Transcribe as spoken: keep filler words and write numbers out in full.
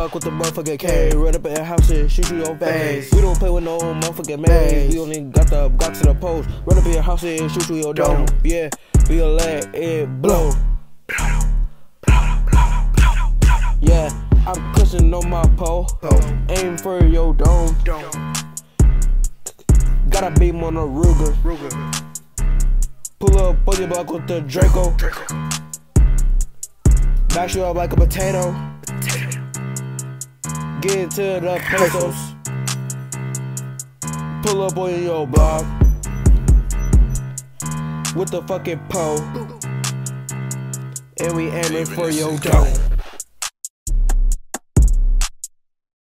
block with the motherfucking K. Run up in the house and shoot you your face. We don't play with no motherfucking maze. We only got the got to the post. Run up in your house and shoot you your dome. Yeah, we gon' let it blow. Yeah, I'm cussing on my pole. Aim for your dome. Got a beam on a Ruger. Pull up on your block with the Draco. Bash you up like a potato. Get into the pesos. Pull up on your block with the fucking pole. And we aiming for your dome.